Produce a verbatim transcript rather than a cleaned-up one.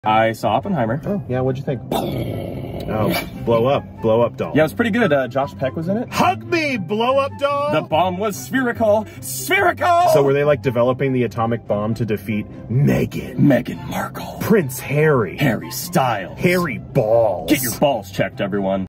I saw Oppenheimer. Oh, yeah, what'd you think? Oh, blow up, blow up doll. Yeah, it was pretty good. Uh, Josh Peck was in it. Hug me, blow up doll! The bomb was spherical. Spherical! So were they like developing the atomic bomb to defeat Meghan? Meghan Markle. Prince Harry. Harry Styles. Harry Balls. Get your balls checked, everyone.